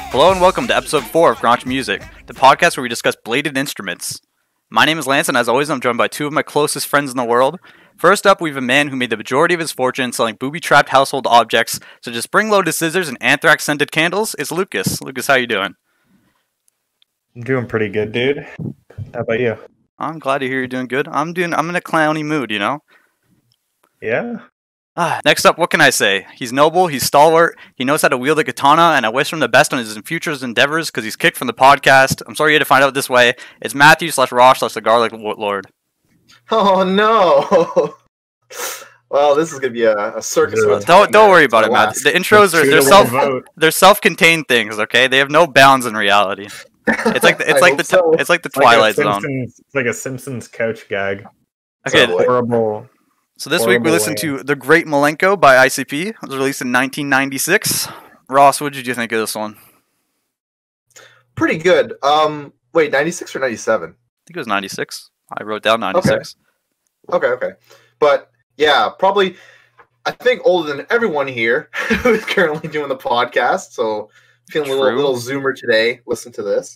Hello and welcome to episode 4 of Grunge Music, the podcast where we discuss bladed instruments. My name is Lance, and as always, I'm joined by two of my closest friends in the world. First up, we have a man who made the majority of his fortune selling booby-trapped household objects such as spring-loaded scissors and anthrax-scented candles. It's Lucas. Lucas, how you doing? I'm doing pretty good, dude. How about you? I'm glad to hear you're doing good. I'm in a clowny mood, you know? Yeah? Next up, what can I say? He's noble, he's stalwart, he knows how to wield a katana, and I wish him the best on his future endeavors because he's kicked from the podcast. I'm sorry you had to find out this way. It's Matthew/Rosh/the Garlic Lord. Oh no! Well, this is gonna be a circus. Don't worry about it, Matt. The intros they're self-contained things, okay? They have no bounds in reality. It's like the Twilight Zone. It's like a Simpsons couch gag. Okay. Horrible. So this week we listened to The Great Milenko by ICP. It was released in 1996. Ross, what did you think of this one? Pretty good. Wait, 96 or 97? I think it was 96. I wrote down 96. Okay. But yeah, probably I think older than everyone here who is currently doing the podcast. So feeling a little zoomer today. Listen to this.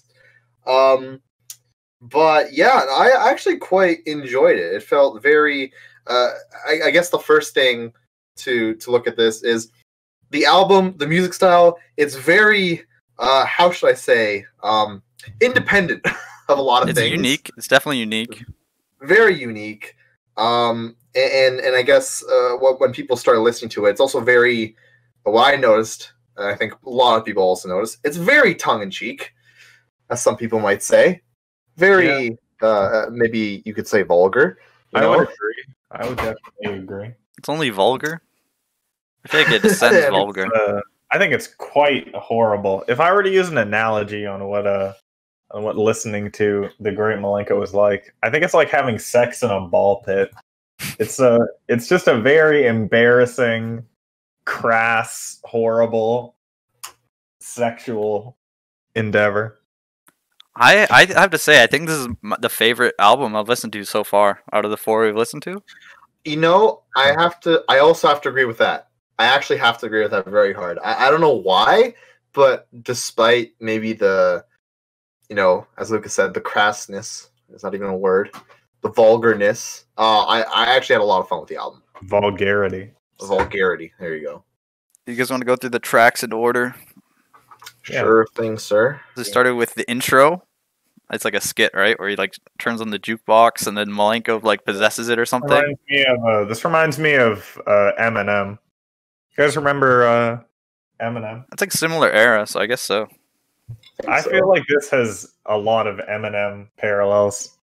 But yeah, I actually quite enjoyed it. It felt very. I guess the first thing to look at this is the album, the music style. It's very, how should I say, independent of a lot of things. It's unique. It's definitely unique. Very unique. And I guess when people start listening to it, it's also very. What I noticed, and I think a lot of people also noticed, it's very tongue-in-cheek, as some people might say. Very, maybe you could say vulgar. I would agree. I would definitely agree. It's only vulgar? I feel like it descends vulgar. I think it's quite horrible. If I were to use an analogy on what listening to The Great Milenko was like, I think it's like having sex in a ball pit. It's just a very embarrassing, crass, horrible, sexual endeavor. I have to say, I think this is the favorite album I've listened to so far out of the 4 we've listened to. You know, I also have to agree with that. I actually have to agree with that very hard. I don't know why, but despite maybe the, as Lucas said, the crassness, it's not even a word, the vulgarness, I actually had a lot of fun with the album. Vulgarity. There you go. You guys want to go through the tracks in order? Sure thing, sir. It started with the intro. It's like a skit, right? Where he turns on the jukebox and then Milenko possesses it or something. This reminds me of Eminem. You guys remember Eminem? It's like similar era, so I guess so. I feel like this has a lot of Eminem parallels.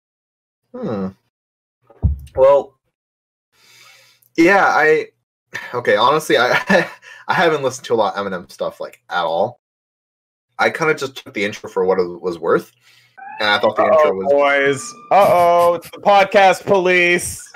Well, yeah, honestly, I haven't listened to a lot of Eminem stuff at all. I kind of just took the intro for what it was worth, and I thought the intro was. Boys, it's the podcast police.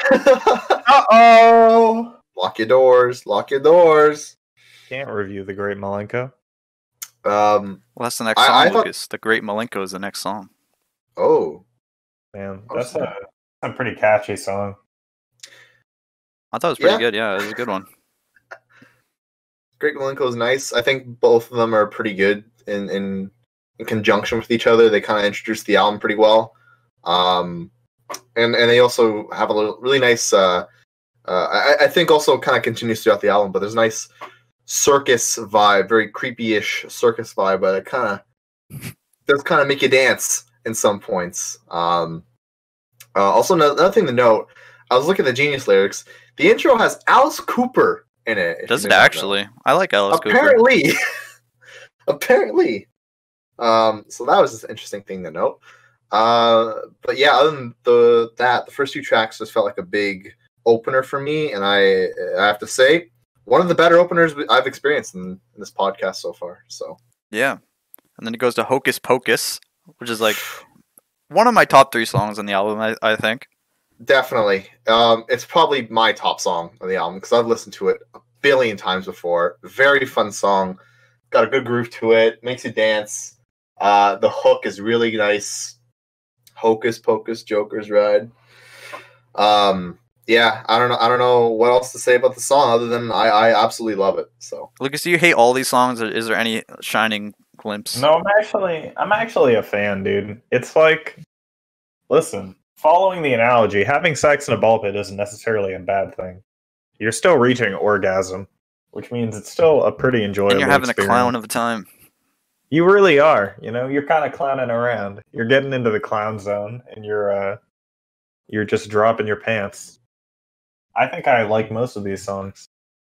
Lock your doors. Can't review The Great Milenko. Well, that's the next song, Lucas. The Great Milenko is the next song. Oh, man, that's a pretty catchy song. I thought it was pretty good. Yeah, it was a good one. Great Milenko is nice. I think both of them are pretty good in conjunction with each other. They kind of introduce the album pretty well, and they also have a really nice. I think also kind of continues throughout the album, but there's a nice circus vibe, very creepy-ish circus vibe, but it kind of does kind of make you dance in some points. Also, another thing to note, I was looking at the Genius lyrics. The intro has Alice Cooper in it. Does it actually? I like Alice Cooper. Apparently. So that was just an interesting thing to note. But yeah, other than the first 2 tracks just felt like a big opener for me, and I have to say, one of the better openers I've experienced in this podcast so far. So yeah, and then it goes to Hocus Pocus, which is one of my top 3 songs on the album. I think. Definitely. It's probably my top song on the album because I've listened to it a billion times before. Very fun song. Got a good groove to it. Makes you dance. The hook is really nice. Hocus Pocus, Joker's Ride. Yeah, I don't know what else to say about the song other than I absolutely love it. So, Lucas, do you hate all these songs, or is there any shining glimpse. No, I'm actually a fan, dude. It's like, listen, following the analogy, having sex in a ball pit isn't necessarily a bad thing. You're still reaching orgasm, which means it's still a pretty enjoyable And you're having experience. a clown of a time. You really are. You know, you're kind of clowning around. You're getting into the clown zone, and you're just dropping your pants. I think I like most of these songs.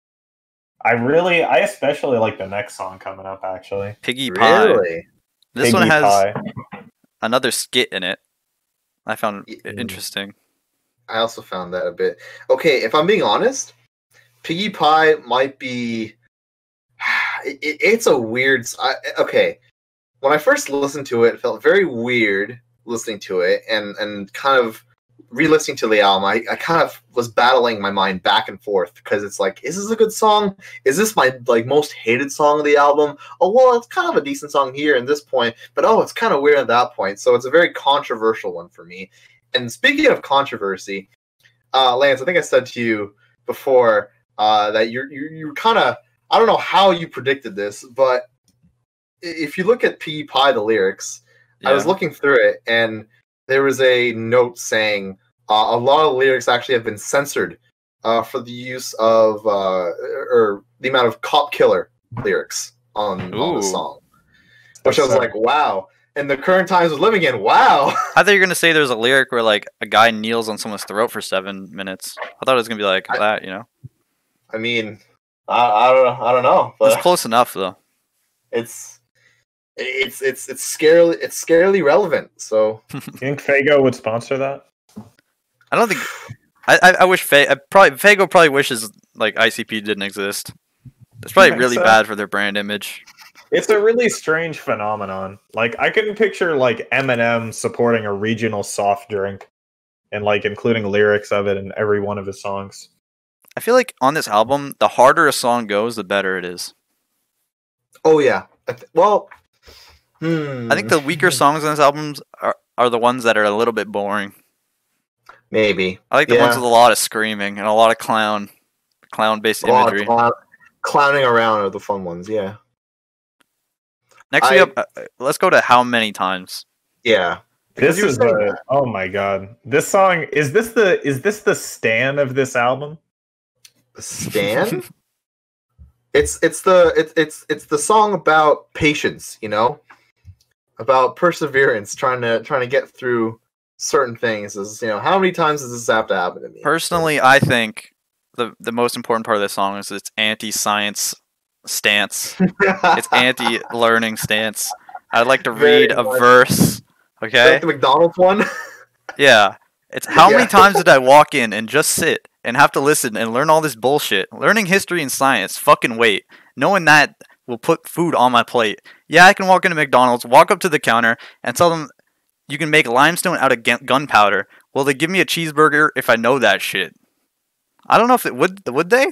I especially like the next song coming up, actually. Piggy Pie. Really? This Piggy one has Pie. another skit in it. I found it Mm. interesting. I also found that a bit. Okay, if I'm being honest, Piggy Pie might be. It's a weird. Okay, when I first listened to it, it felt very weird listening to it, and kind of re-listening to the album. I kind of was battling my mind back and forth because it's like, is this a good song? Is this my most hated song of the album? Oh well, it's kind of a decent song here in this point, but it's kind of weird at that point. So it's a very controversial one for me. And speaking of controversy, Lance, I think I said to you before that you're kind of, I don't know how you predicted this, but if you look at Piggy Pie, the lyrics, I was looking through it, and there was a note saying a lot of lyrics actually have been censored for the use of or the amount of cop killer lyrics on the song, which I was like, wow. In the current times we're living in, wow. I thought you were gonna say there's a lyric where like a guy kneels on someone's throat for 7 minutes. I thought it was gonna be like that, you know. I mean, I don't know, but It's close enough though. it's scarily relevant. So You think Fago would sponsor that? I don't think. I wish Fago probably wishes like ICP didn't exist. It's probably really bad for their brand image. It's a really strange phenomenon. Like, I can picture like Eminem supporting a regional soft drink and like including lyrics of it in every one of his songs. I feel like on this album, the harder a song goes, the better it is. oh yeah, I think the weaker songs on this album are the ones that are a little bit boring. maybe I like the ones with a lot of screaming and a lot of clown-based imagery. Clowning around are the fun ones. Yeah. Next we have, let's go to How Many Times. Yeah. This is oh my god. This song is this the stan of this album? The Stan? it's the song about patience, you know? About perseverance, trying to get through certain things. Is, you know, how many times does this have to happen to me? Personally, I think the most important part of this song is its anti-science stance. It's anti-learning stance. I'd like to read a verse. Okay. Like the McDonald's one? Yeah. It's how many times did I walk in and just sit and have to listen and learn all this bullshit? Learning history and science, fucking wait. Knowing that will put food on my plate. Yeah, I can walk into McDonald's, walk up to the counter, and tell them you can make limestone out of gunpowder. Will they give me a cheeseburger if I know that shit? I don't know if it would they?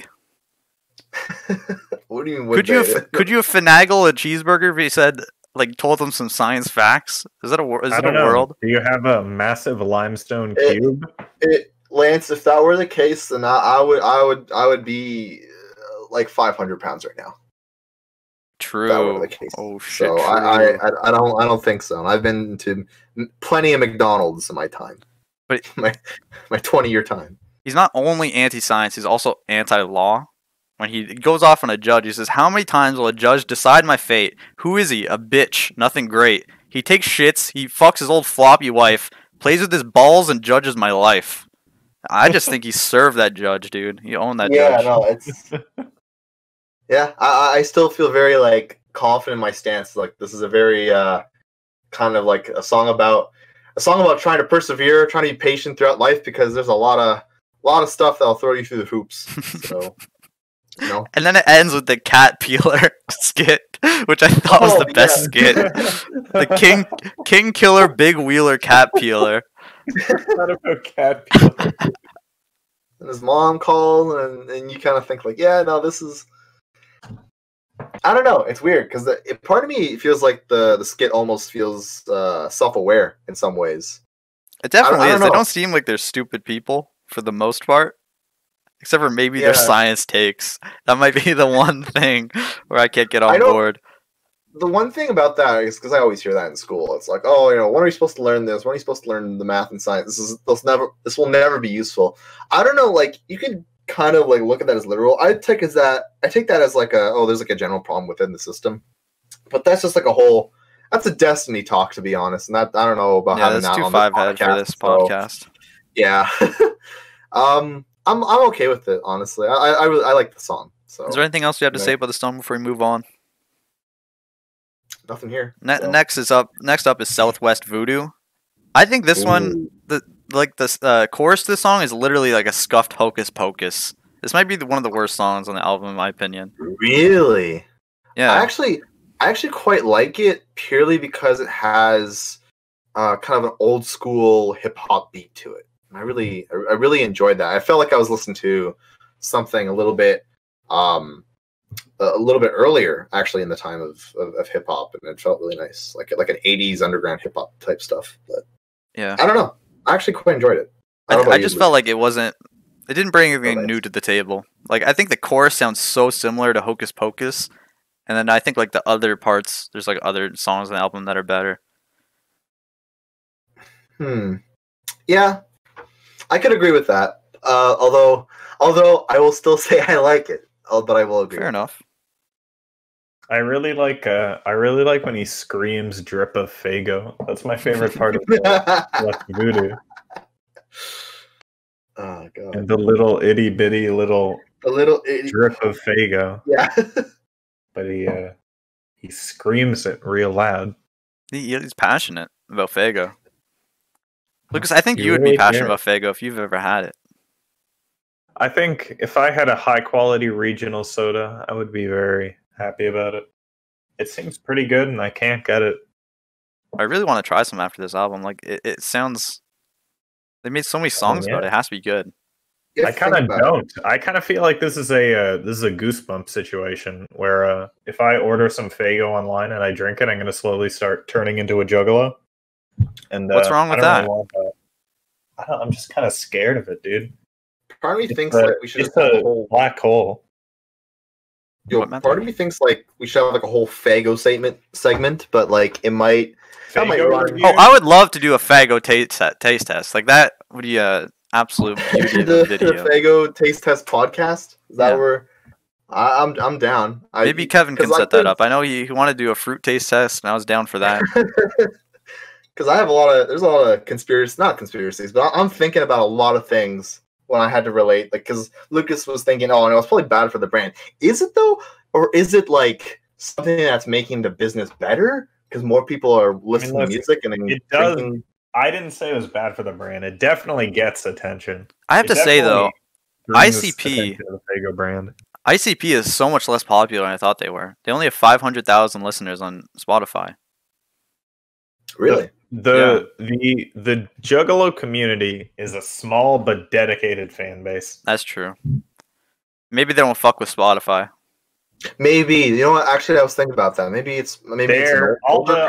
What do you mean? Could you finagle a cheeseburger if you said, like, told them some science facts? Is that a world? Do you have a massive limestone cube? Lance, if that were the case, then I would be like 500 pounds right now. True. If that were the case. Oh shit. So I don't think so. I've been to plenty of McDonald's in my time. But my 20-year time. He's not only anti-science, he's also anti-law. When he goes off on a judge, he says, how many times will a judge decide my fate? Who is he? A bitch. Nothing great. He takes shits, he fucks his old floppy wife, plays with his balls, and judges my life. I just think he served that judge, dude. He owned that judge. Yeah, no, it's... Yeah, I still feel very, like, confident in my stance. Like, this is a very, kind of like a song about trying to persevere, trying to be patient throughout life, because there's a lot of stuff that'll throw you through the hoops. So... You know? And then it ends with the cat peeler skit, which I thought was the best skit. The King Killer Big Wheeler cat peeler. Not about cat peeler. And his mom called, and you kind of think like, yeah, no, this is. I don't know. It's weird because part of me feels like the skit almost feels self-aware in some ways. It definitely is. They don't seem like they're stupid people for the most part. Except for maybe their science takes. That might be the one thing where I can't get on board. the one thing about that is because I always hear that in school. It's like, oh, when are you supposed to learn this? When are you supposed to learn the math and science? This will never be useful. I don't know. Like, you could kind of like look at that as literal. I take that as like there's like a general problem within the system, but that's just like that's a destiny talk, to be honest. And that I don't know about having that on this podcast. Yeah. I'm okay with it, honestly. I like the song. So is there anything else you have to say about the song before we move on? Nothing here. Next up is Southwest Voodoo. I think this one, the chorus to the song is literally like a scuffed Hocus Pocus. This might be one of the worst songs on the album, in my opinion. Really? Yeah. I actually quite like it purely because it has kind of an old school hip hop beat to it. And I really enjoyed that. I felt like I was listening to something a little bit earlier, actually, in the time of hip hop, and it felt really nice, like an '80s underground hip hop type stuff. But yeah, I don't know. I actually quite enjoyed it. I just felt like it didn't bring anything new to the table. Like, I think the chorus sounds so similar to Hocus Pocus, and then I think like the other parts, there's like other songs on the album that are better. Yeah, I could agree with that. Although I will still say I like it. But I will agree. Fair enough. I really like when he screams "drip of Faygo." That's my favorite part of Southwest Voodoo. Oh god! And the little itty bitty drip of Faygo. Yeah. But he screams it real loud. He's passionate about Faygo. Lucas, I think you would be passionate about Faygo if you've ever had it. I think if I had a high quality regional soda, I would be very happy about it. It seems pretty good, and I can't get it. I really want to try some after this album. Like, it sounds. They made so many songs about it. It has to be good. I kind of don't. I kind of feel like this is a Goosebump situation where if I order some Faygo online and I drink it, I'm going to slowly start turning into a juggalo. And what's wrong with that? I'm just kind of scared of it, dude. Part of me thinks like we should have a whole black hole. Part of me thinks like we should have like a whole Faygo segment, but like it might. That might run. Oh, I would love to do a Faygo taste test. Like that would be a absolute beauty of a video. The Faygo taste test podcast. Is that where? I'm down. Maybe Kevin can set that up. I know he wanted to do a fruit taste test, and I was down for that. Because I have there's a lot of not conspiracies, but I'm thinking about a lot of things when I had to relate, like, because Lucas was thinking, oh, no, it's probably bad for the brand. Is it though, or is it like something that's making the business better because more people are listening to music and it does? I didn't say it was bad for the brand. It definitely gets attention. I have to say though, ICP, the Faygo brand. ICP is so much less popular than I thought they were. They only have 500,000 listeners on Spotify. Really? The Juggalo community is a small but dedicated fan base. That's true. Maybe they don't fuck with Spotify. Maybe. You know what? Actually, I was thinking about that. Maybe it's all the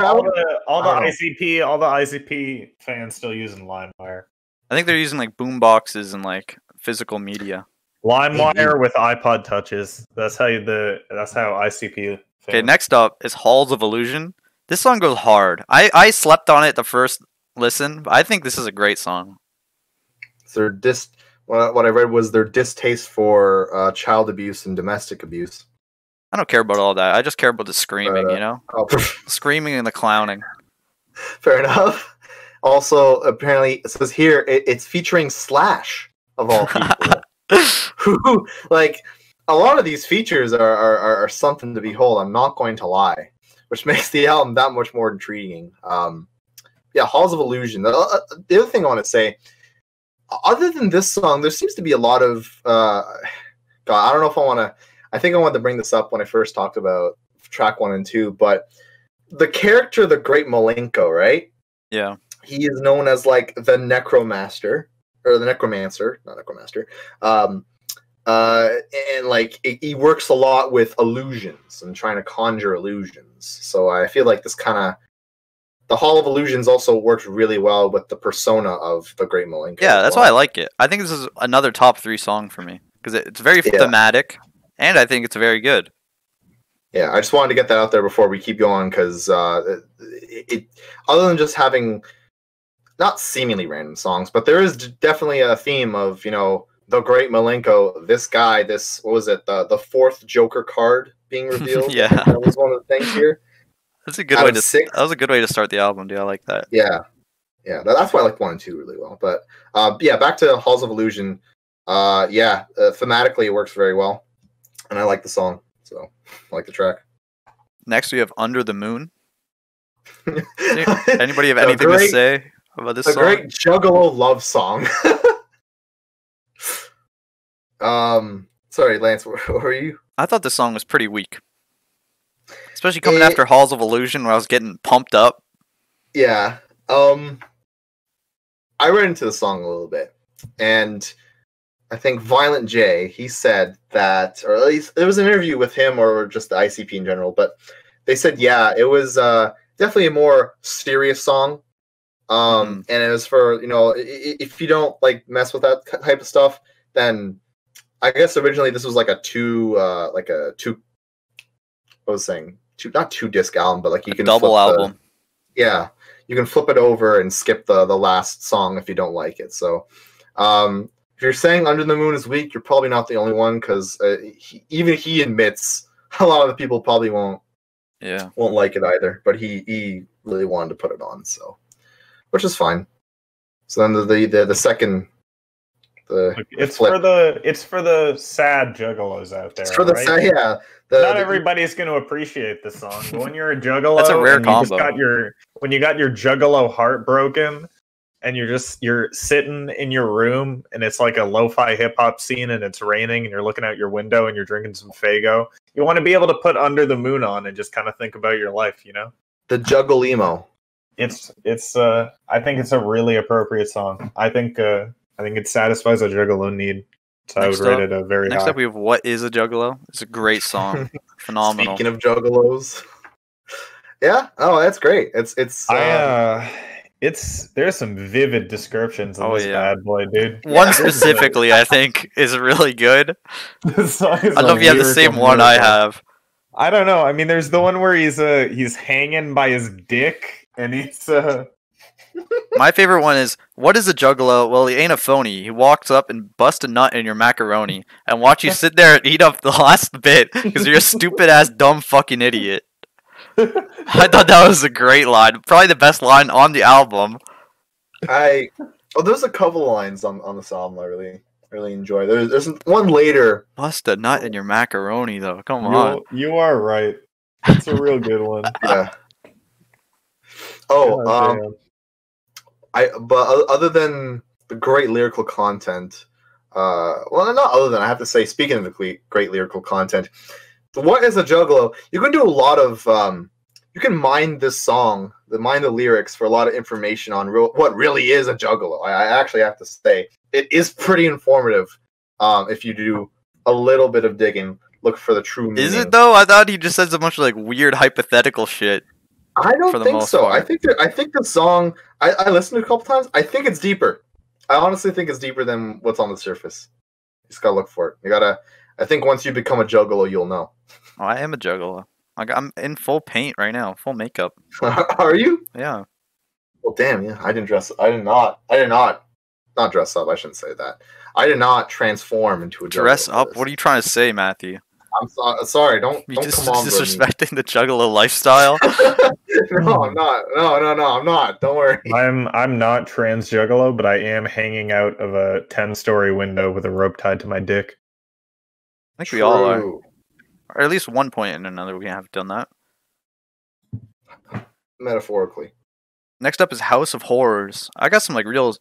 ICP fans still using LimeWire. I think they're using like boom boxes and like physical media. LimeWire with iPod touches. That's how ICP. Okay, next up is Halls of Illusion. This song goes hard. I slept on it the first listen, but I think this is a great song. What I read was their distaste for child abuse and domestic abuse. I don't care about all that. I just care about the screaming, screaming and the clowning. Fair enough. Also, apparently, it says here it's featuring Slash of all people. Who, like, a lot of these features are something to behold. I'm not going to lie. Which makes the album that much more intriguing. Halls of Illusion. The other thing I want to say, other than this song, there seems to be a lot of... I don't know if I want to... I think I wanted to bring this up when I first talked about track 1 and 2, but the character, the Great Malenko, right? Yeah. He is known as, like, the Necromaster, or the Necromancer, not Necromaster. And like he works a lot with illusions and trying to conjure illusions. So I feel like this kind of the Hall of Illusions also works really well with the persona of the Great Malenko. Yeah, that's why I like it. I think this is another top 3 song for me because it's very thematic, and I think it's very good. Yeah, I just wanted to get that out there before we keep going because it other than just having not seemingly random songs, but there is definitely a theme of the great Malenko, this guy, this what was it the fourth Joker card being revealed? Yeah. I think that was one of the things here. That's a good Out way of to. 6. That was a good way to start the album, dude. I like that. Yeah, that's why I like 1 and 2 really well. But yeah, back to Halls of Illusion. Thematically it works very well, and I like the song, so I like the track. Next, we have Under the Moon. Anybody have anything to say about this song? A great Juggalo love song. Sorry, Lance, where were you? I thought this song was pretty weak. Especially coming after Halls of Illusion, where I was getting pumped up. Yeah. I read into the song a little bit, and I think Violent J, he said that, or at least there was an interview with him or just the ICP in general, but they said, yeah, it was definitely a more serious song. And it was for, if you don't like mess with that type of stuff, then I guess originally this was like a not 2-disc album, but like you can double album. Yeah, you can flip it over and skip the last song if you don't like it. So, if you're saying Under the Moon is weak, you're probably not the only one, because even he admits a lot of the people probably won't like it either. But he really wanted to put it on, so which is fine. So then the second. It's for the sad juggalos out there. It's for the right? sad, yeah. Not everybody's going to appreciate the song. But when you're a juggalo, that's a rare combo. When you got your juggalo heart broken, and you're sitting in your room, and it's like a lo-fi hip hop scene, and it's raining, and you're looking out your window, and you're drinking some Faygo. You want to be able to put Under the Moon on and just kind of think about your life, The juggle emo. It's I think it's a really appropriate song. I think it satisfies a juggalo need. So I would rate it a very high. Next up, we have What Is a Juggalo? It's a great song. Phenomenal. Speaking of juggalos. Yeah. Oh, that's great. There's some vivid descriptions of this bad boy, dude. One specifically, I think, is really good. This song is I don't know if you have the same one I have. I don't know. I mean, there's the one where he's hanging by his dick, and he's My favorite one is, what is a juggalo? Well, he ain't a phony. He walks up and busts a nut in your macaroni and watch you sit there and eat up the last bit because you're a stupid ass dumb fucking idiot. I thought that was a great line. Probably the best line on the album. There's a couple lines on this album I really enjoy. There's one later. Bust a nut in your macaroni though. Come on. You are right. It's a real good one. Yeah. Oh, but other than the great lyrical content, not other than, I have to say, speaking of the great lyrical content, What Is a Juggalo? You can do a lot of, you can mine this song, mine the lyrics for a lot of information on what really is a juggalo. I actually have to say, it is pretty informative if you do a little bit of digging, look for the true meaning. Is it though? I thought he just says a bunch of like weird hypothetical shit. I don't think so. I think the song I listened to a couple times. I think it's deeper. I honestly think it's deeper than what's on the surface. You just gotta look for it. I think once you become a juggalo, you'll know. Oh, I am a juggalo. I'm in full paint right now, full makeup. Are you? Yeah. Well, damn. Yeah, I did not dress up. I shouldn't say that. I did not transform into a juggalo. Dress up? What are you trying to say, Matthew? I'm sorry. Don't just come on. Disrespecting the juggalo lifestyle. No, I'm not. No, I'm not. Don't worry. I'm not trans juggalo, but I am hanging out of a 10-story window with a rope tied to my dick. I think we all are. Or at least one point in another we have done that. Metaphorically. Next up is House of Horrors. I got some real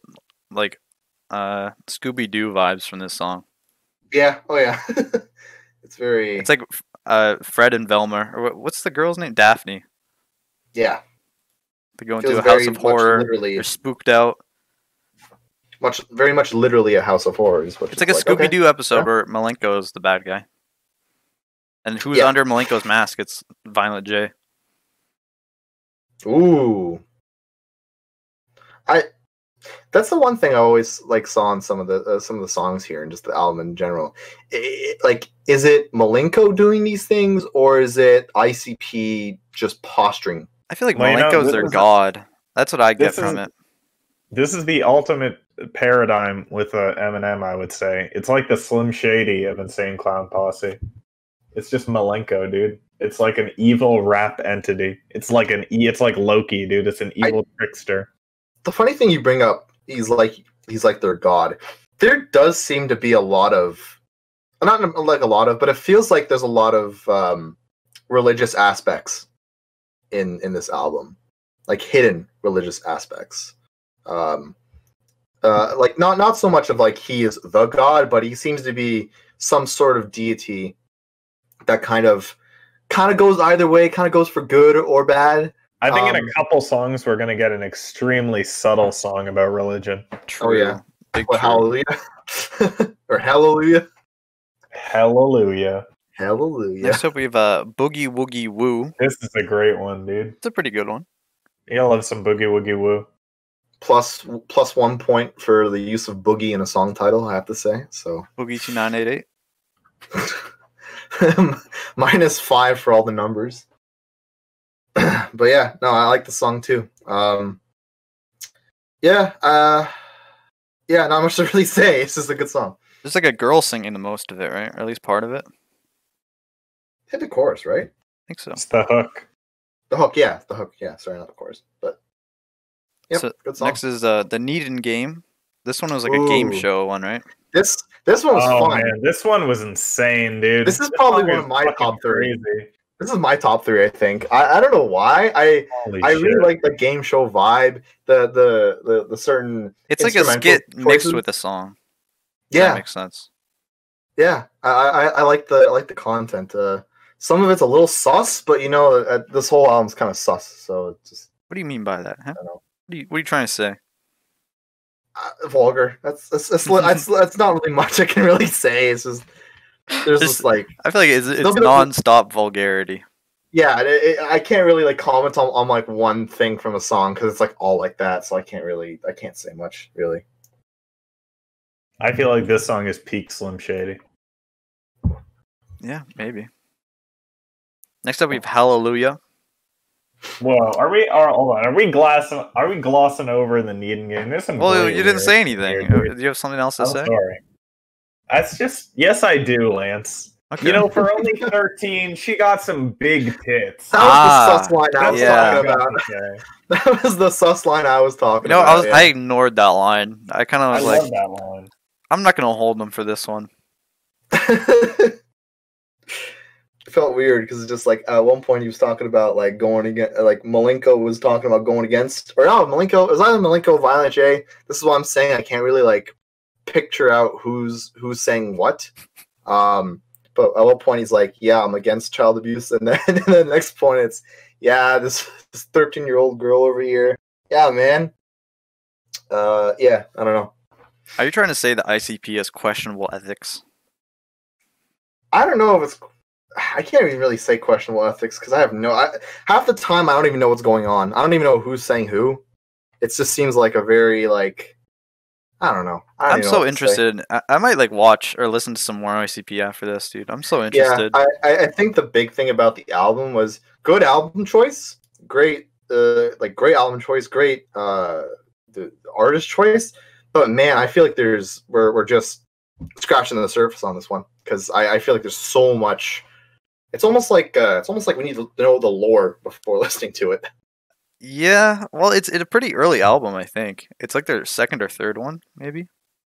Scooby-Doo vibes from this song. Yeah. Oh yeah. It's like Fred and Velma. Or what's the girl's name? Daphne. Yeah. They go into a house of horror. They're spooked out. Very much literally a house of horrors. It's like a Scooby-Doo episode where Malenko is the bad guy. And who's under Malenko's mask? It's Violent J. Ooh. That's the one thing I always like saw in some of the songs here and just the album in general. Like, is it Malenko doing these things, or is it ICP just posturing? I feel like Well, you know, Malenko's this their is- god. That's what I get this from is- it. This is the ultimate paradigm with Eminem, I would say. It's like the Slim Shady of Insane Clown Posse. It's just Malenko, dude. It's like an evil rap entity. It's like Loki, dude. It's an evil trickster. The funny thing you bring up, he's like their god. There does seem to be a lot of, not like a lot of, but it feels like there's a lot of religious aspects in this album, like hidden religious aspects. Like not so much of like he is the god, but he seems to be some sort of deity that kind of goes either way, kind of goes for good or bad. I think in a couple songs we're gonna get an extremely subtle song about religion. True. yeah. Big What, true. hallelujah or hallelujah? Hallelujah. Hallelujah. Next up, we have Boogie Woogie Woo. This is a great one, dude. It's a pretty good one. You'll love some Boogie Woogie Woo. Plus 1 point for the use of boogie in a song title, I have to say. So Boogie 2988. -5 for all the numbers. But yeah, no, I like the song too. Yeah, not much to really say. It's just a good song. There's like a girl singing the most of it, right? Or at least part of it. I Hit the chorus, right? think so. It's the hook. The hook, yeah. Sorry, not the chorus, but yep, So, good song. Next is the Needin Game. This one was like a game Ooh. show one, right? This one was Oh fun. man, this one was insane, dude. This is probably song one is of my fucking top 3. Crazy. This is my top 3, I think. I don't know why. I Holy shit. really like the game show vibe. The certain It's like a instrumental skit mixed choices. with a song. If that Yeah, makes sense. yeah. I like the content. Some of it's a little sus, but you know, this whole album's kind of sus. So it's just What do you mean by that? Huh? don't know. What are you trying to say? Vulgar. That's not really much I can really say. It's just there's just like I feel like it's Still bit of- non-stop vulgarity. yeah. I can't really like comment on like one thing from a song because it's like all like that. So I can't say much really. I feel like this song is peak Slim Shady. Yeah, maybe. Next up, we have Hallelujah. Whoa, hold on. Are we glossing over the Needin Game? There's some Well, great you didn't lyrics say in anything. here, dude. Do you have something else to I'm say? sorry. That's just yes, I do, Lance. Okay. You know, for only 13, she got some big tits. That was the sus line I was yeah. talking about. Okay. That was the sus line I was talking You know, about. I ignored that line. I kind of I was like, love that line. I'm not gonna hold them for this one. It felt weird because it's just like at one point he was talking about like going against, like Malenko was talking about going against, or no, Malenko. It was either Malenko or Violent J. This is what I'm saying. I can't really like picture out who's saying what. But at one point he's like, "Yeah, I'm against child abuse," and then the next point it's, "Yeah, this 13-year-old girl over here. Yeah, man. Yeah, I don't know. Are you trying to say that ICP has questionable ethics? I don't know if it's. I can't even really say questionable ethics because I have half the time I don't even know what's going on. I don't even know who's saying who. It just seems like a very like. I don't know. I don't I'm even know so what to say. interested. I might like watch or listen to some more ICP after this, dude. I'm so Yeah, interested. I think the big thing about the album was good album choice, great great album choice, great the artist choice. But man, I feel like we're just scratching the surface on this one because I feel like there's so much. It's almost like we need to know the lore before listening to it. Yeah, well, it's a pretty early album, I think. It's like their second or third one, maybe.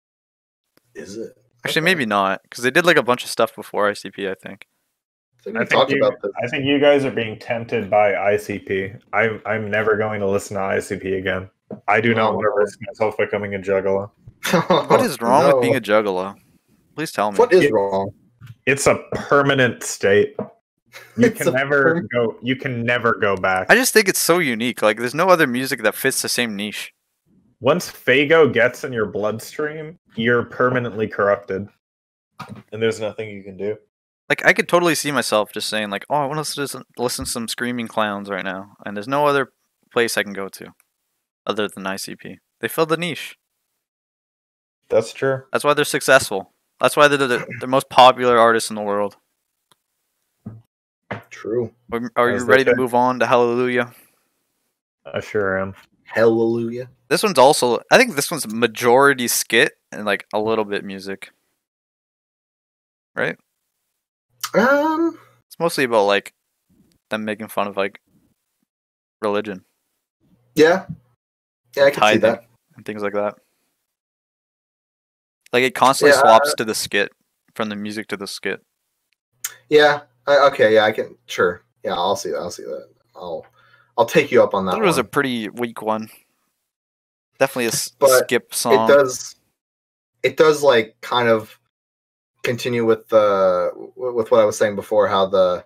Is it? Actually, Okay. maybe not, because they did like a bunch of stuff before ICP, I think. I think I we think, talked about this. I think you guys are being tempted by ICP. I'm never going to listen to ICP again. I do not Oh, want to risk myself becoming a juggalo. What is wrong with being a juggalo? Please tell me. What is wrong? It's a permanent state. You It's can a never go. You can never go back. I just think it's so unique. Like, there's no other music that fits the same niche. Once Fago gets in your bloodstream, you're permanently corrupted, and there's nothing you can do. Like, I could totally see myself just saying, like, oh, I want to listen to some Screaming Clowns right now, and there's no other place I can go to other than ICP. They filled the niche. That's true. That's why they're successful. That's why they're the most popular artists in the world. True. Are you As they ready to say. move on to Hallelujah? I sure am. Hallelujah. This one's also, I think this one's majority skit and like a little bit music. Right? It's mostly about like them making fun of like religion, Yeah. Yeah, I can see tithing, that. and things like that. Like it constantly Yeah, swaps to the skit, from the music to the skit. Yeah. Okay. Yeah, I can. Sure. Yeah, I'll see that. I'll see that. I'll take you up on that That one. was a pretty weak one. Definitely a But skip song. It does like kind of continue with what I was saying before. How the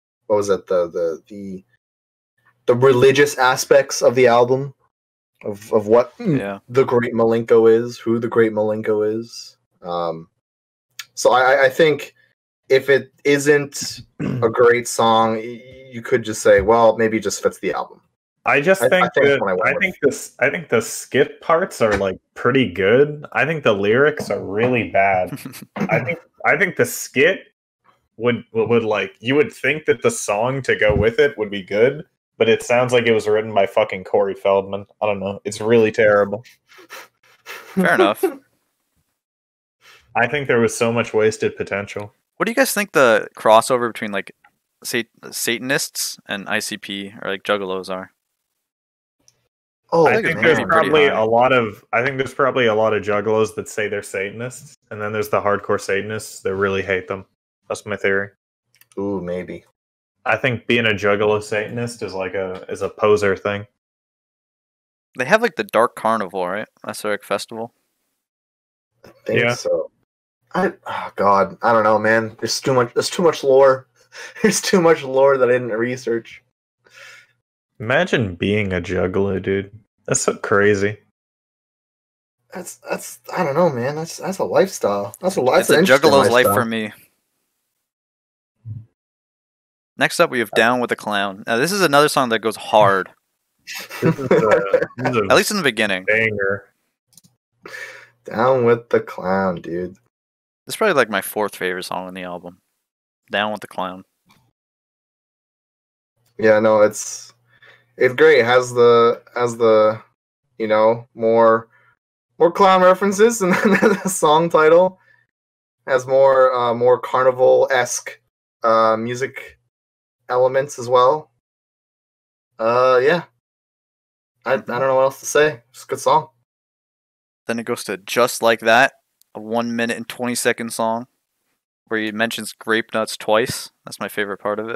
religious aspects of the album of what Yeah. the Great Malenko is, who the Great Malenko is. So I think if it isn't a great song, you could just say, well, maybe it just fits the album. I just think I think that's that what I went with. I think the skit parts are like pretty good. I think the lyrics are really bad. I think the skit would like, you would think that the song to go with it would be good, but it sounds like it was written by fucking Corey Feldman. I don't know. It's really terrible. Fair enough. I think there was so much wasted potential. What do you guys think the crossover between like Satanists and ICP or like Juggalos are? Oh, I think think it's there's maybe pretty probably high. a lot of juggalos that say they're Satanists, and then there's the hardcore Satanists that really hate them. That's my theory. Ooh, maybe. I think being a juggalo Satanist is like is a poser thing. They have like the Dark Carnival, right? That's their festival. I think Yeah. so. Oh God, I don't know, man. There's too much lore. There's too much lore that I didn't research. Imagine being a juggalo, dude. That's so crazy. That's I don't know, man. That's a lifestyle. That's an It's a interesting Juggalo's life lifestyle. for me. Next up, we have Down with the Clown. Now, this is another song that goes hard, This is a at least in the beginning. banger. Down with the Clown, dude. This is probably like my fourth favorite song on the album. Down with the Clown. Yeah, no, it's great. It has the more clown references, and then the song title has more carnival-esque music elements as well. Yeah. I don't know what else to say. It's a good song. Then it goes to Just Like That, a 1 minute and 20-second song where he mentions grape nuts twice. That's my favorite part of it.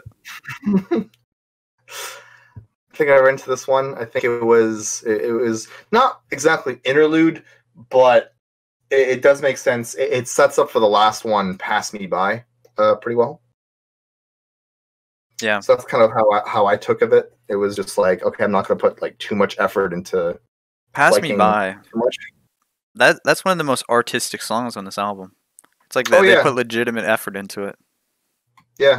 I think I read into this one. I think it was not exactly interlude, but it does make sense. It sets up for the last one, Pass Me By, pretty well. Yeah. So that's kind of how I took of it. It was just like, okay, I'm not going to put like too much effort into Pass Me liking By. too much. That's one of the most artistic songs on this album. It's like Oh, they yeah. put legitimate effort into it. Yeah.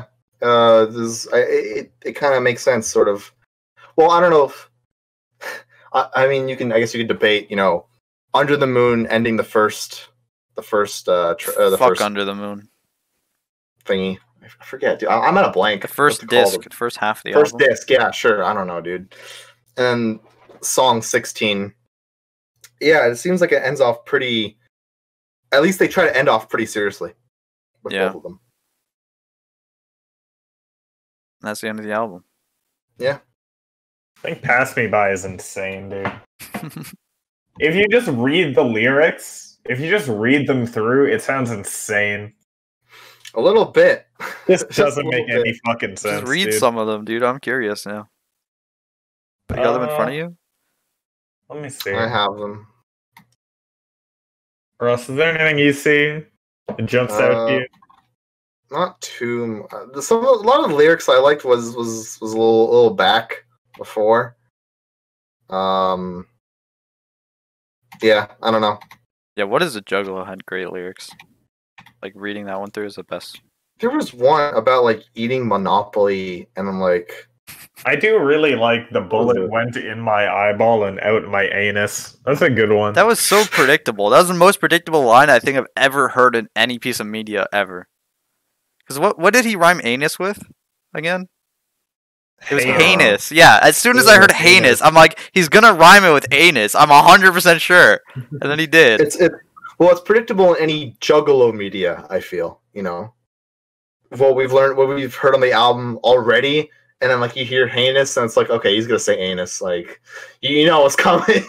It kind of makes sense, sort of. Well, I don't know if I mean, I guess you could debate, Under the Moon ending the first Fuck Under the Moon. thingy. I forget, dude. I'm at a blank. The first What's it called? disc, the first half of the First album. disc, yeah, sure. I don't know, dude. And song 16. Yeah, it seems like it ends off pretty. At least they try to end off pretty seriously with Yeah. both of them. That's the end of the album. Yeah. I think Pass Me By is insane, dude. If you just read the lyrics, if you just read them through, it sounds insane. A little bit. This Just a doesn't little make any bit. fucking sense. Just read dude. some of them, dude. I'm curious now. You got them in front of you? Let me see. I have them. Russ, is there anything you see that jumps out to you? Not too. A lot of the lyrics I liked was a little back before. Yeah, I don't know. Yeah, What is a Juggalo had great lyrics. Like reading that one through is the best. There was one about like eating Monopoly, and I'm like, I do really like the was bullet it? went in my eyeball and out my anus. That's a good one. That was so predictable. That was the most predictable line I think I've ever heard in any piece of media ever. Because what did he rhyme anus with again? It was heinous. Yeah, as soon as I heard heinous, I'm like, he's gonna rhyme it with anus. I'm 100% sure. And then he did. It's predictable in any Juggalo media. I feel, what we've learned, what we've heard on the album already, and then like you hear heinous, and it's like, okay, he's gonna say anus. Like, you know what's coming.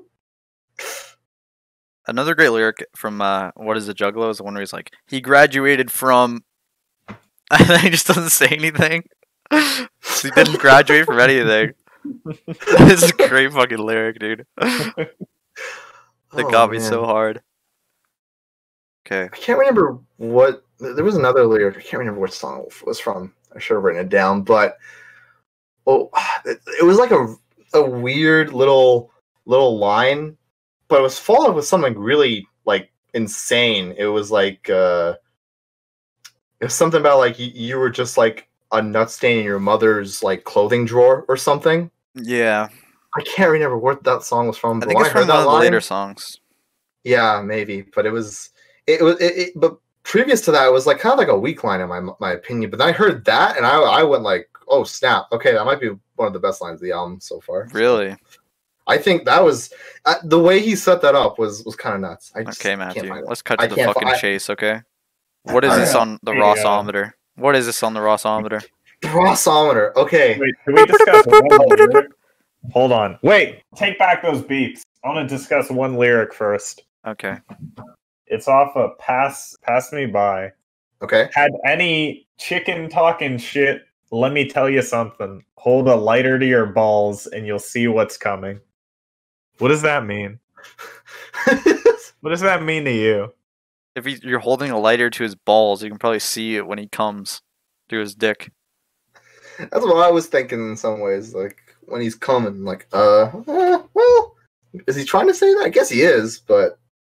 Another great lyric from What is a Juggalo is the one where he's like, he graduated from. And then he just doesn't say anything. He didn't graduate from anything. This is a great fucking lyric, dude. That got me so hard. Okay. I can't remember what. There was another lyric. I can't remember what song it was from. I should have written it down, but it was like a weird little line, but it was followed with something really like insane. It was like it was something about like you were just like a nut stain in your mother's like clothing drawer or something. Yeah. I can't remember what that song was from. I think it's from one of the later songs. Yeah, maybe, but but previous to that, it was like kind of like a weak line in my opinion. But then I heard that, and I went like, "Oh snap! Okay, that might be one of the best lines of the album so far." Really? I think that was the way he set that up was kind of nuts. Okay, Matthew, let's cut to the fucking chase. Okay, what is this on the Hey, Rossometer? What is this on the Rossometer? Rossometer. Okay. Wait, can we discuss one lyric? Hold on. Wait, take back those beeps. I want to discuss one lyric first. Okay. It's off of Pass Me By. Okay. Had any chicken talking shit, let me tell you something. Hold a lighter to your balls and you'll see what's coming. What does that mean? What does that mean to you? If you're holding a lighter to his balls, you can probably see it when he comes through his dick. That's what I was thinking in some ways. Like when he's coming, like, well, is he trying to say that? I guess he is, but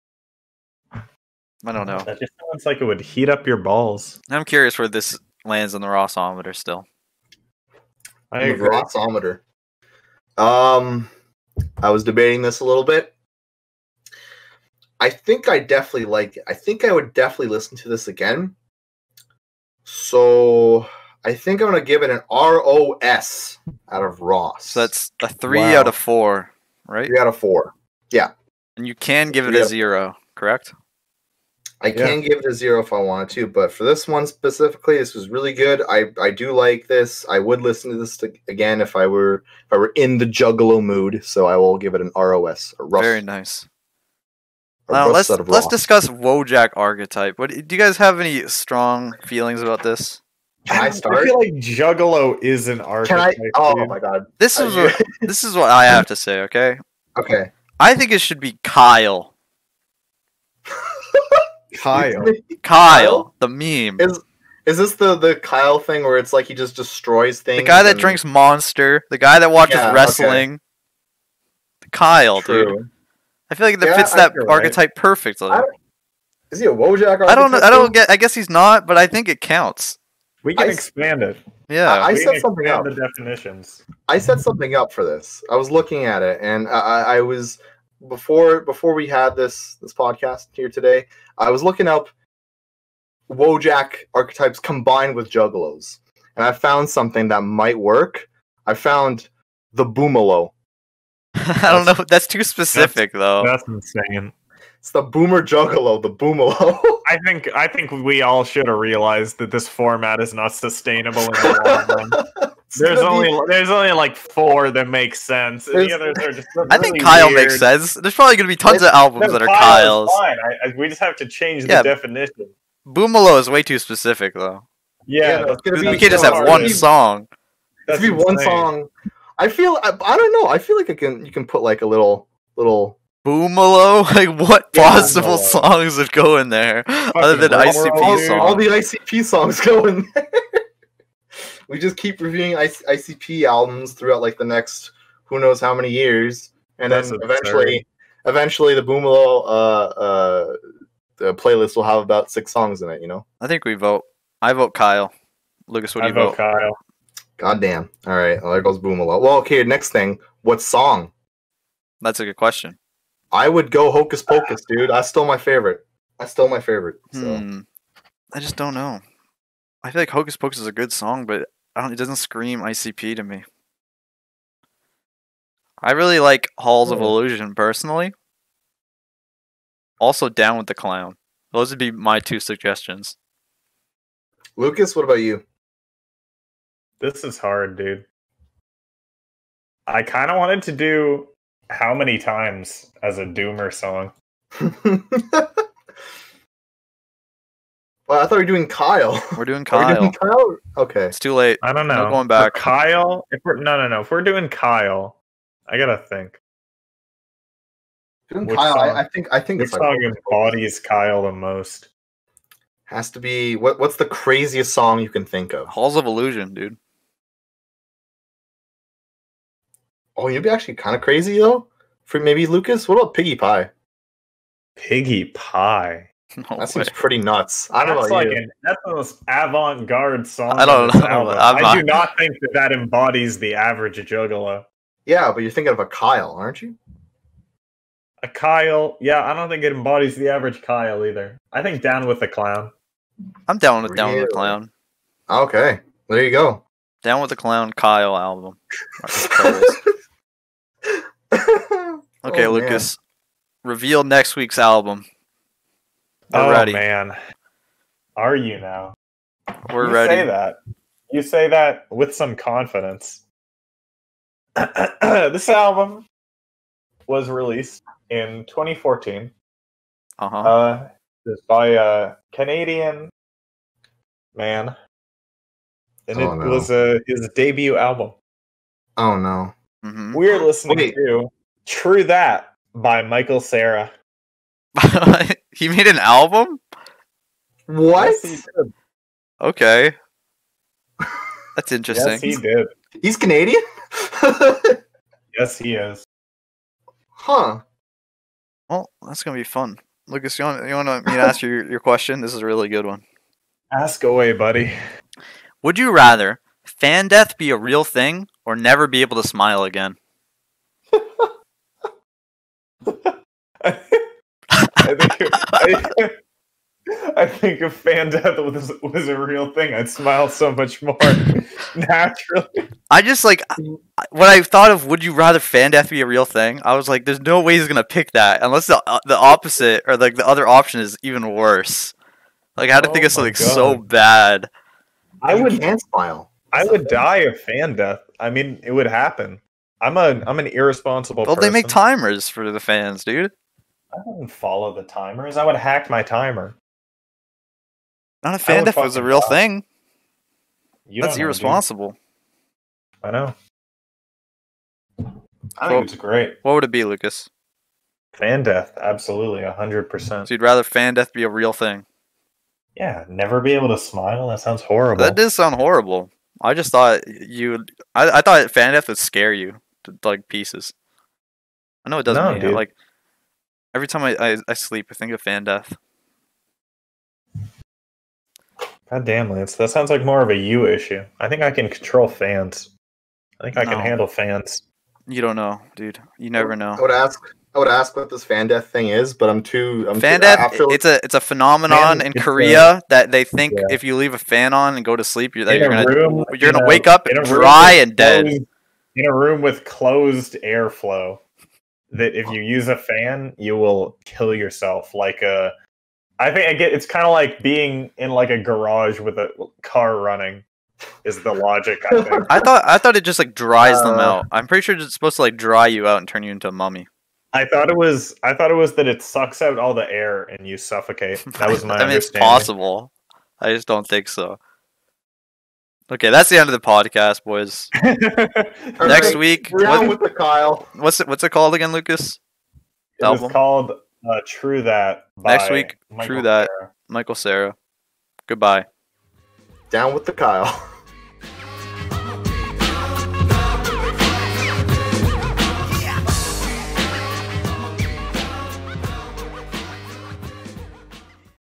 I don't know. That just sounds like it would heat up your balls. I'm curious where this lands on the Rossometer still. I agree. Rossometer. I was debating this a little bit. I think I definitely like it. I think I would definitely listen to this again. So I think I'm gonna give it an ROS out of Ross. So that's a 3 out of 4, right? 3 out of 4. Yeah. And you can give it a 0, correct? I can give it a 0 if I wanted to, but for this one specifically, this was really good. I do like this. I would listen to this again if I were in the Juggalo mood. So I will give it an ROS. Very nice. Now let's discuss Wojak Archetype. Do you guys have any strong feelings about this? Can I start? I feel like Juggalo is an archetype. Oh my god! This is what I have to say. Okay. Okay. I think it should be Kyle. Kyle, the meme. Is this the Kyle thing where it's like he just destroys things? The guy that drinks Monster, the guy that watches wrestling. Okay. Kyle, True. dude. I feel like that fits that archetype perfectly. Is he a Wojak archetype? I don't get. I guess he's not, but I think it counts. We can expand it. Yeah, I set something up. The definitions. I set something up for this. I was looking at it, and I was before we had this podcast here today. I was looking up Wojak archetypes combined with Juggalos, and I found something that might work. I found the Boomalo. I don't know. That's too specific, though. That's insane. It's the Boomer Juggalo, the Boomalo. I think we all should have realized that this format is not sustainable in the long run. There's only like 4 that make sense. The others are just I think Kyle weird. Makes sense. There's probably going to be tons of albums that are Kyle's. Fine. We just have to change the definition. Boomalo is way too specific, though. Yeah, we can't just have one song. It's be one song. I feel I don't know. I feel like you can put like a little Boomalo? Like what possible songs would go in there other than ICP songs? All the ICP songs go in there. We just keep reviewing ICP albums throughout like the next who knows how many years, and then eventually the Boomalo the playlist will have about 6 songs in it. You know. I think we vote. I vote Kyle. Lucas, what do you vote? Kyle. Goddamn. All right. Well, there goes Boomalo. Well, okay. Next thing. What song? That's a good question. I would go Hocus Pocus, dude. That's still my favorite. So. I just don't know. I feel like Hocus Pocus is a good song, but it doesn't scream ICP to me. I really like Halls of Illusion personally. Also, Down with the Clown. Those would be my 2 suggestions. Lucas, what about you? This is hard, dude. I kind of wanted to do How Many Times as a Doomer song. Well, I thought we were doing Kyle. We're doing Are we Kyle. doing Kyle? Okay. It's too late. I don't know. No going back. For Kyle, if we're doing Kyle, I gotta think. Doing Which Kyle, song? I think Which it's like song Hocus Pocus. embodies Kyle the most? Has to be what's the craziest song you can think of? Halls of Illusion, dude. Oh, you'd be actually kind of crazy though. For maybe Lucas, what about Piggy Pie? Piggy Pie. No That way. seems pretty nuts. I don't That's know. like You. that's the most avant-garde song. I don't on this know. album. I'm I do not- not think that embodies the average Juggalo. Yeah, but you're thinking of a Kyle, aren't you? A Kyle, yeah, I don't think it embodies the average Kyle either. I think Down with the Clown. I'm down with Down with Really? the Clown. Okay, there you go. Down with the Clown Kyle album. Okay, Oh, man. Lucas. Reveal next week's album. We're Oh ready. man, are you now? We're you ready. Say that. You say that with some confidence. This album was released in 2014. Uh-huh. It's by a Canadian man, and Oh, it no. was his debut album. Oh no. hmm We're listening Wait. to "True That" by Michael Cera. He made an album? What? Yes, he did. Okay. That's interesting. Yes, he did. He's Canadian? Yes, he is. Huh. Well, that's gonna be fun. Lucas, you want me to ask you your question? This is a really good one. Ask away, buddy. Would you rather fan death be a real thing or never be able to smile again? I think if fan death was a real thing, I'd smile so much more naturally. I just like when I thought of would you rather fan death be a real thing, I was like, there's no way he's gonna pick that unless the opposite or like the other option is even worse. Like I had to think Oh of something my so God. bad. You can't smile. I would die of fan death. I mean, it would happen. I'm an irresponsible Well, person. they make timers for the fans, dude. I wouldn't follow the timers. I would hack my timer. Not if fan would death was a fucking real die. thing. You That's don't know, dude. irresponsible. I know. I Well- think it's great. What would it be, Lucas? Fan death, absolutely, 100%. So you'd rather fan death be a real thing? Yeah, never be able to smile. That sounds horrible. That does sound horrible. I just thought I thought fan death would scare you to like pieces. I know it doesn't. No, mean dude. Like every time I sleep, I think of fan death. God damn, Lance. That sounds like more of a you issue. I think I can control fans. I think I No. can handle fans. You don't know, dude. You never know. I would ask what this fan death thing is, but I'm Fan death, it's a phenomenon in it's Korea that they think Yeah. if you leave a fan on and go to sleep, you're In a gonna room- you're in gonna a- wake up in a room dry with and dead. closed- In a room with closed airflow, that if you use a fan, you will kill yourself. I think it's kind of like being in like a garage with a car running. Is the logic? I think. I thought it just like dries them Uh, out. I'm pretty sure it's supposed to like dry you out and turn you into a mummy. I thought it was that it sucks out all the air and you suffocate. That was my I mean, it's understanding. possible. I just don't think so. Okay, that's the end of the podcast, boys. All Next right, week, we're down what- with the Kyle. what's it called again, Lucas? It was Album? called "True That." Next by week, Michael True That. Cera. Michael Cera. Goodbye. Down with the Kyle.